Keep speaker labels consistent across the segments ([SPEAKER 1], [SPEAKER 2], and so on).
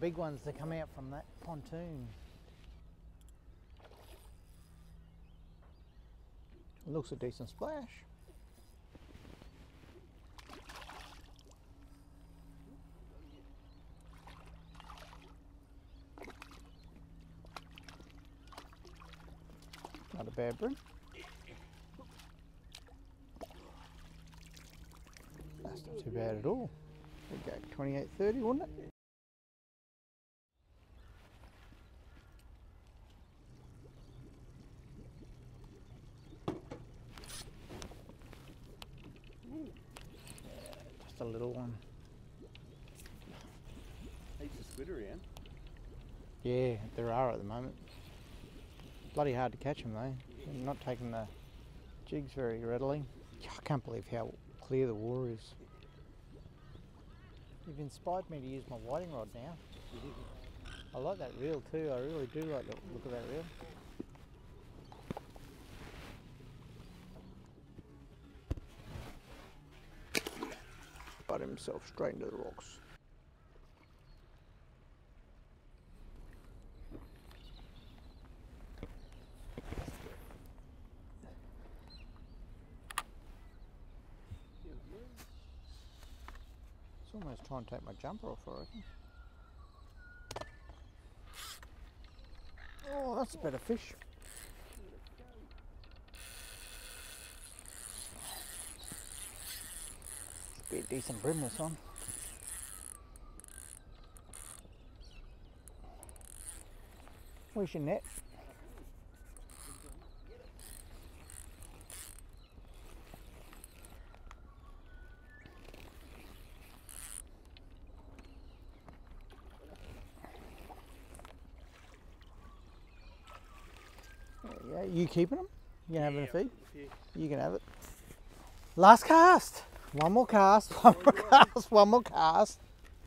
[SPEAKER 1] big ones that come out from that pontoon. Looks a decent splash. Not a bad bream. That's not too bad at all. We'd go 28.30, wouldn't it? Just a little one.
[SPEAKER 2] Heaps of squid around.
[SPEAKER 1] Yeah, there are at the moment. Bloody hard to catch them though. They're not taking the jigs very readily. I can't believe how clear the water is. You've inspired me to use my whiting rod now. I like that reel too. I really do like the look of that reel. Got himself straight into the rocks. It's almost trying to take my jumper off, I reckon. Oh, that's a better fish. Should be a decent bream this one. Where's your net? Yeah, you keeping them? You can have it a feed? You can have it. Last cast! One more cast, one more cast, one more cast.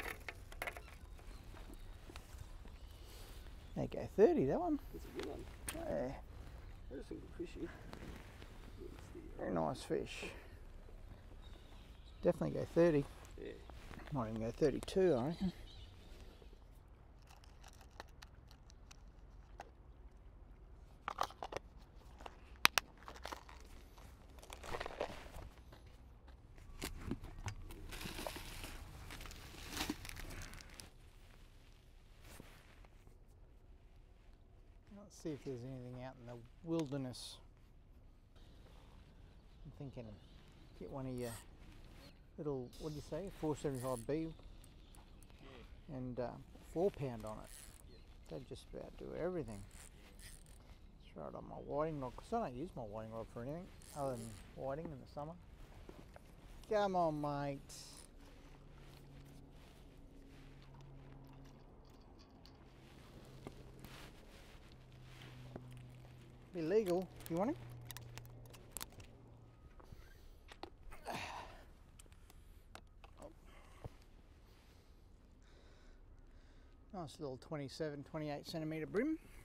[SPEAKER 1] There you go, 30 that one.
[SPEAKER 2] That's a good one.
[SPEAKER 1] Yeah,
[SPEAKER 2] There's some good fishy.
[SPEAKER 1] very nice fish. Definitely go 30.
[SPEAKER 2] Yeah.
[SPEAKER 1] Might even go 32 I reckon. Let's see if there's anything out in the wilderness. I'm thinking get one of your little, what do you say, 475B and 4 pound on it. They'd just about do everything. Throw it on my whiting rod, because I don't use my whiting rod for anything other than whiting in the summer. Come on, mate. Illegal. You want it? Nice little 27, 28 centimetre bream.